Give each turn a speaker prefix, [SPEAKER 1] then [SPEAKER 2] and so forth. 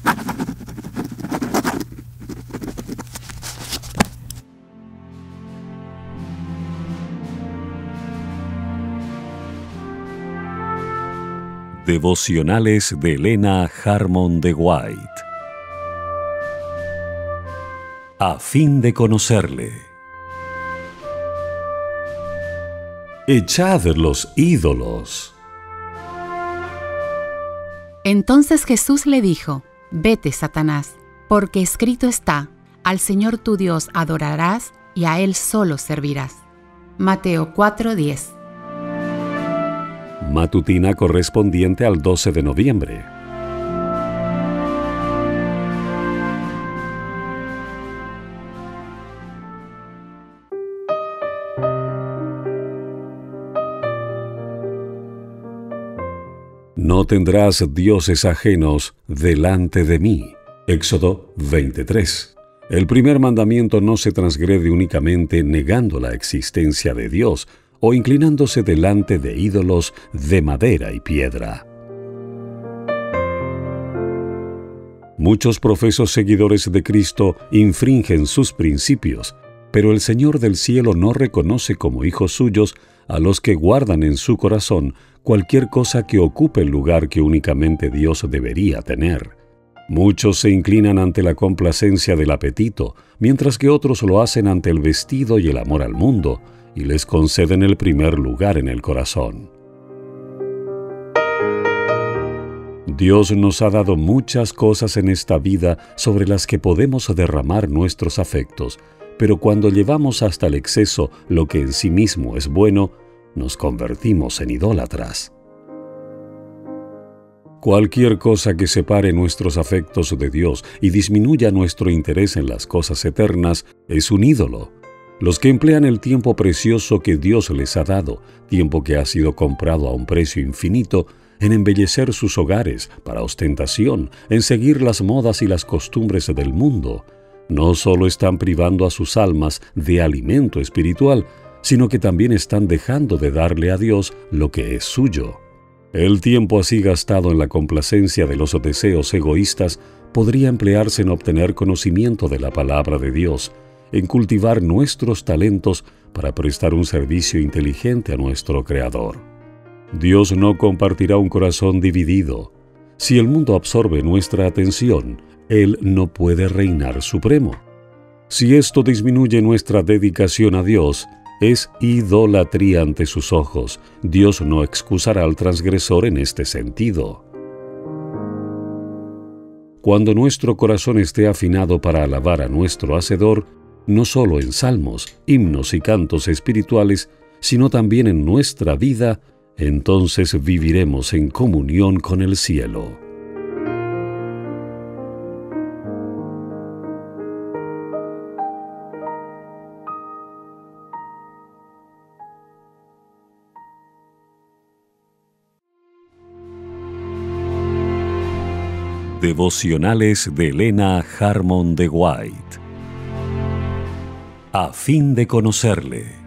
[SPEAKER 1] Devocionales de Elena Harmon de White. A fin de conocerle. Echad los ídolos.
[SPEAKER 2] Entonces Jesús le dijo: Vete, Satanás, porque escrito está: Al Señor tu Dios adorarás y a Él solo servirás. Mateo 4:10.
[SPEAKER 1] Matutina correspondiente al 12 de noviembre. No tendrás dioses ajenos delante de mí. Éxodo 23. El primer mandamiento no se transgrede únicamente negando la existencia de Dios o inclinándose delante de ídolos de madera y piedra. Muchos profesos seguidores de Cristo infringen sus principios, pero el Señor del cielo no reconoce como hijos suyos a los que guardan en su corazón cualquier cosa que ocupe el lugar que únicamente Dios debería tener. Muchos se inclinan ante la complacencia del apetito, mientras que otros lo hacen ante el vestido y el amor al mundo, y les conceden el primer lugar en el corazón. Dios nos ha dado muchas cosas en esta vida sobre las que podemos derramar nuestros afectos, pero cuando llevamos hasta el exceso lo que en sí mismo es bueno, nos convertimos en idólatras. Cualquier cosa que separe nuestros afectos de Dios y disminuya nuestro interés en las cosas eternas es un ídolo. Los que emplean el tiempo precioso que Dios les ha dado, tiempo que ha sido comprado a un precio infinito, en embellecer sus hogares para ostentación, en seguir las modas y las costumbres del mundo, no solo están privando a sus almas de alimento espiritual, sino que también están dejando de darle a Dios lo que es suyo. El tiempo así gastado en la complacencia de los deseos egoístas podría emplearse en obtener conocimiento de la palabra de Dios, en cultivar nuestros talentos para prestar un servicio inteligente a nuestro Creador. Dios no compartirá un corazón dividido. Si el mundo absorbe nuestra atención, Él no puede reinar supremo. Si esto disminuye nuestra dedicación a Dios, es idolatría ante sus ojos. Dios no excusará al transgresor en este sentido. Cuando nuestro corazón esté afinado para alabar a nuestro Hacedor, no solo en salmos, himnos y cantos espirituales, sino también en nuestra vida, entonces viviremos en comunión con el cielo. Devocionales de Elena Harmon de White. A fin de conocerle.